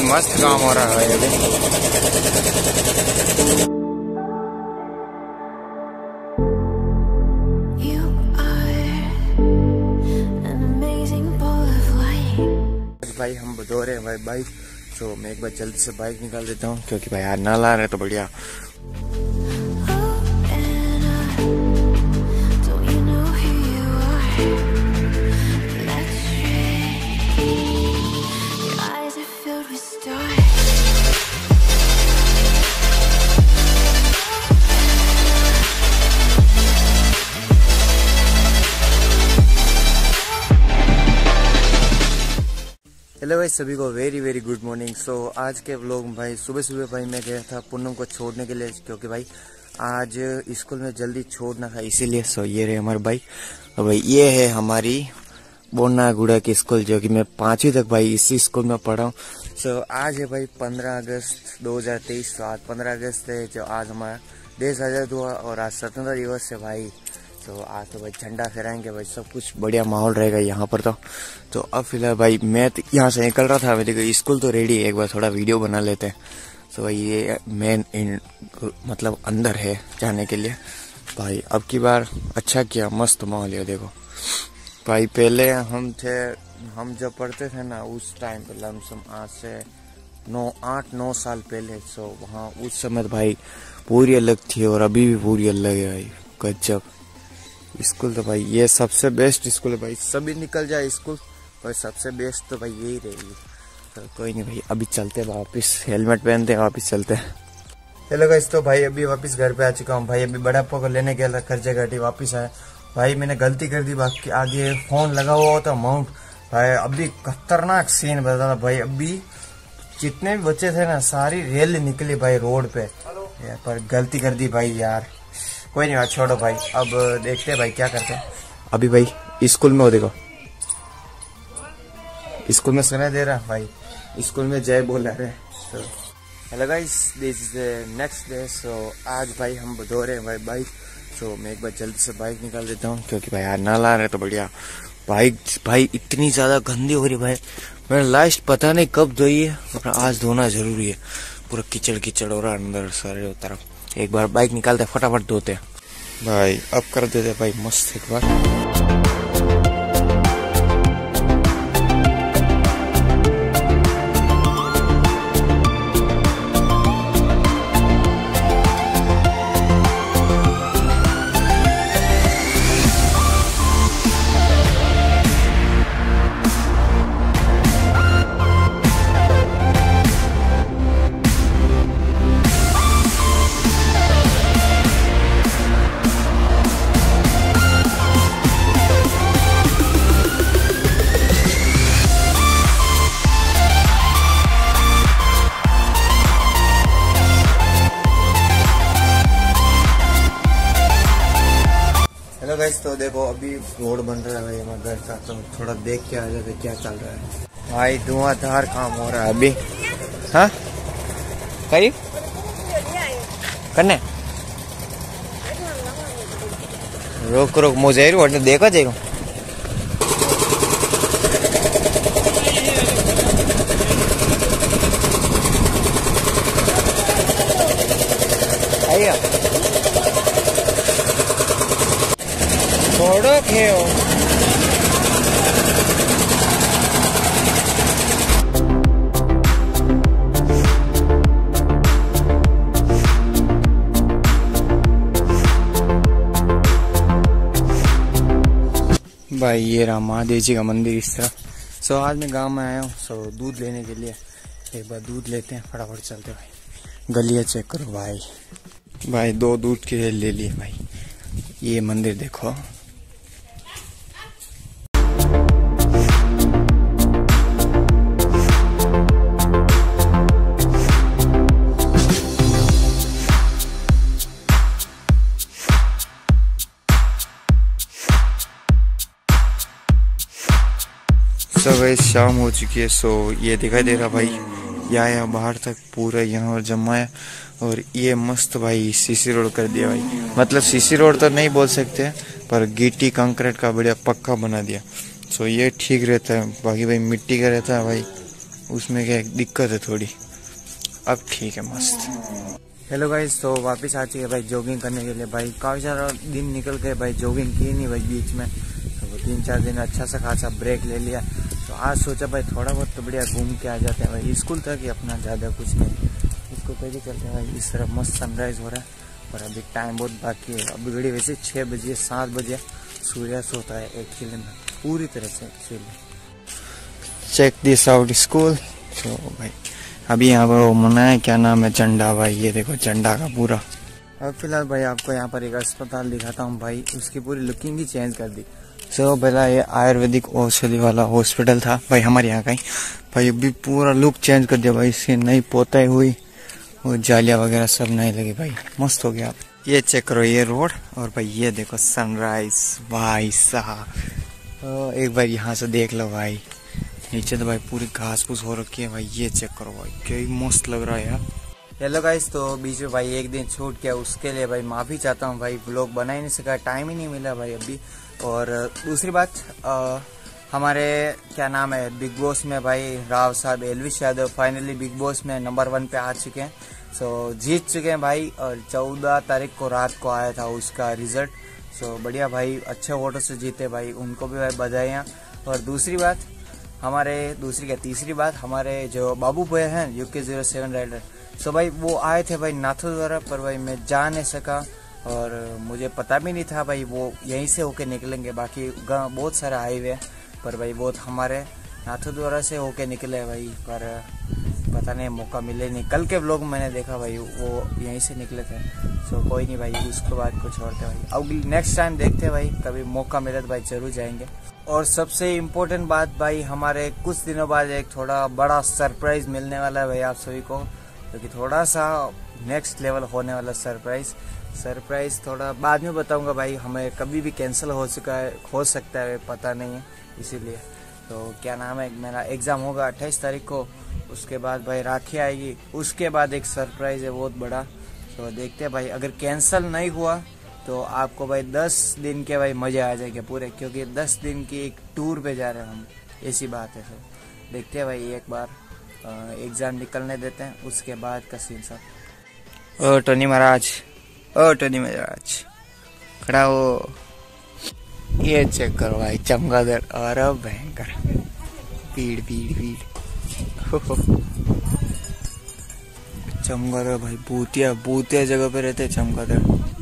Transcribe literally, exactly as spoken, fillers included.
मस्त काम हो रहा है अभी। भाई हम बदो रहे हैं भाई बाइक, तो मैं एक बार जल्दी से बाइक निकाल देता हूँ क्योंकि भाई यार नल आ रहे तो बढ़िया। हेलो भाई सभी को very very good morning. So आज के व्लॉग में भाई सुबह सुबह भाई मैं गया था पूनम को छोड़ने के लिए क्योंकि भाई आज स्कूल में जल्दी छोड़ना था इसीलिए। सो ये रहे हमारे बाइक और भाई ये है हमारी बोनागुड़ा की स्कूल जो कि मैं पांचवी तक भाई इसी स्कूल में पढ़ा हूँ। सो आज है भाई पंद्रह अगस्त दो हजार तेईस। तो आज पंद्रह अगस्त है जो आज हमारा देश आजाद हुआ और आज स्वतंत्रता दिवस है भाई। तो आज तो भाई झंडा फहराएंगे भाई, सब कुछ बढ़िया माहौल रहेगा यहाँ पर। तो तो अब फिलहाल भाई मैं तो यहाँ से निकल रहा था, मैं देखो स्कूल तो रेडी है, एक बार थोड़ा वीडियो बना लेते हैं। तो भाई ये मेन इन मतलब अंदर है जाने के लिए भाई। अब की बार अच्छा किया, मस्त माहौल है देखो भाई। पहले हम थे हम जब पढ़ते थे ना उस टाइम पे लमसम आज से नौ आठ नौ साल पहले। सो वहाँ उस समय भाई पूरी अलग थी और अभी भी पूरी अलग है भाई। गजब स्कूल तो भाई ये सबसे बेस्ट स्कूल है भाई। सभी निकल जाए स्कूल पर सबसे बेस्ट तो भाई यही रहेगी। तो कोई नहीं भाई अभी चलते हैं वापिस, हेलमेट पहनते हैं वापिस चलते हैं। हेलो गाइस, तो भाई अभी वापस घर पे आ चुका हूँ भाई। अभी बड़ा पापा को लेने गया था खर्चे घाटी, वापस आया भाई। मैंने गलती कर दी, बाकी आगे फोन लगा हुआ होता माउंट भाई। अभी खतरनाक सीन बता था भाई। अभी जितने भी बच्चे थे ना सारी रेल निकली भाई रोड पे, पर गलती कर दी भाई यार। कोई नहीं बात छोड़ो भाई, अब देखते हैं भाई क्या करते हैं। अभी भाई स्कूल में हो देखो, स्कूल में सुनाई दे रहा भाई, स्कूल में जय बोल रहे। तो hello guys, this is the next day. So आज भाई हम बदो रहे हैं भाई बाइक। सो मैं एक बार जल्दी से बाइक निकाल देता हूँ क्योंकि भाई यार नल आ रहे तो बढ़िया। बाइक भाई इतनी ज्यादा गंदी हो रही भाई, मैंने लास्ट पता नहीं कब धोई है, आज धोना जरूरी है। पूरा कीचड़ कीचड़ हो रहा अंदर सारे तरफ। एक बार बाइक निकालते फटाफट धोते भाई। अब कर देते भाई मस्त एक बार। हेलो गाइस, तो देखो अभी रोड बन रहा है भाई हमारे घर का, तो थोड़ा देख के आ जाते क्या चल रहा है भाई। धुआंधार काम हो रहा है अभी। हाँ करीब करने रोक रोक मुझे और देखा जाएगा। आइए थोड़ा खेओ भाई। ये रहा महादेव जी का मंदिर इस तरह। सो आज मैं गांव में आया हूँ सो दूध लेने के लिए। एक बार दूध लेते हैं, फटाफट चलते भाई। गलिया चेक करो भाई, भाई दो दूध के ले लिए भाई। ये मंदिर देखो, सब भाई शाम हो चुकी है। सो ये दिखाई दे रहा भाई यहाँ यहाँ बाहर तक पूरा यहाँ जमा है। और ये मस्त भाई सीसी रोड कर दिया भाई, मतलब सीसी रोड तो नहीं बोल सकते पर गिट्टी कंक्रीट का बढ़िया पक्का बना दिया। सो ये ठीक रहता है, बाकी भाई मिट्टी का रहता है भाई उसमें क्या दिक्कत है थोड़ी, अब ठीक है मस्त। हेलो गाइस, तो वापस आ चुके भाई जॉगिंग करने के लिए। भाई काफ़ी सारा दिन निकल गए भाई, जॉगिंग की नहीं भाई बीच में, तो तीन चार दिन अच्छा सा खासा ब्रेक ले लिया। तो आज सोचा भाई थोड़ा बहुत तो बढ़िया घूम के आ जाते हैं भाई, स्कूल तक ही अपना, ज़्यादा कुछ नहीं, स्कूल तक ही चलते हैं भाई। इस तरफ मस्त सनराइज़ हो रहा है और अभी टाइम बहुत बाकी है। अभी घड़ी वैसे छः बजे सात बजे सूर्यास्त होता है एक्चुअली में पूरी तरह से। Actually check this out school. तो भाई अभी यहाँ पर वो मना है, क्या नाम है, झंडा भाई, ये देखो झंडा का पूरा। अब फिलहाल भाई आपको यहाँ पर एक अस्पताल दिखाता हूँ भाई, उसकी पूरी लुकिंग ही चेंज कर दी। सो पहला ये आयुर्वेदिक औषधि वाला हॉस्पिटल था भाई हमारे यहाँ का ही भाई, अभी पूरा लुक चेंज कर दिया भाई, इसकी नई पोताई हुई और जालियाँ वगैरह सब नई लगी भाई, मस्त हो गया। आप ये चेक करो ये रोड, और भाई ये देखो सनराइज भाई साहब, एक बार यहाँ से देख लो भाई। नीचे तो भाई पूरी घास फूस हो रखी है भाई, ये चेक करो भाई, क्या मस्त लग रहा है यार। हेलो गाइस, तो बीच में भाई एक दिन छूट गया, उसके लिए भाई माफ़ी चाहता हूँ भाई, व्लॉग बना ही नहीं सका, टाइम ही नहीं मिला भाई अभी। और दूसरी बात, आ, हमारे क्या नाम है बिग बॉस में भाई Rao Sahab Elvish Yadav finally Bigg Boss में नंबर वन पे आ चुके हैं। सो जीत चुके हैं भाई, और चौदह तारीख को रात को आया था उसका रिजल्ट। सो बढ़िया भाई, अच्छे वोटों से जीते भाई, उनको भी भाई बधाइयाँ। और दूसरी बात हमारे दूसरी क्या तीसरी बात, हमारे जो बाबू भैया हैं UK zero seven rider, so भाई वो आए थे भाई नाथू द्वारा, पर भाई मैं जा नहीं सका और मुझे पता भी नहीं था भाई वो यहीं से होके निकलेंगे। बाकी बहुत सारे हाईवे हैं, पर भाई बहुत हमारे नाथू द्वारा से होके निकले भाई, पर पता नहीं मौका मिले नहीं। कल के व्लॉग मैंने देखा भाई वो यहीं से निकले थे। सो कोई नहीं भाई, उसके बाद कुछ और थे भाई, अब नेक्स्ट टाइम देखते हैं भाई, कभी मौका मिले तो भाई जरूर जाएंगे। और सबसे इम्पोर्टेंट बात भाई, हमारे कुछ दिनों बाद एक थोड़ा बड़ा सरप्राइज मिलने वाला है भाई आप सभी को, क्योंकि तो थोड़ा सा नेक्स्ट लेवल होने वाला सरप्राइज सरप्राइज थोड़ा बाद में बताऊंगा भाई, हमें कभी भी कैंसिल हो चुका है, हो सकता है पता नहीं है, इसीलिए। तो क्या नाम है, मेरा एग्ज़ाम होगा अट्ठाईस तारीख को, उसके बाद भाई राखी आएगी, उसके बाद एक सरप्राइज है बहुत बड़ा। तो देखते हैं भाई, अगर कैंसिल नहीं हुआ तो आपको भाई दस दिन के भाई मजे आ जाएंगे पूरे, क्योंकि दस दिन की एक टूर पे जा रहे हैं हम, ऐसी बात है। तो देखते हैं भाई, एक बार एग्ज़ाम निकलने देते हैं, उसके बाद का सीन सब। ओ टोनी महाराज, ओ टोनी महाराज खड़ा हो, ये चेक करो भाई चमगादड़, और भयंकर भीड़ भीड़ भीड़ चमगादड़ भाई, भूतिया भूतिया जगह पे रहते चमगादड़।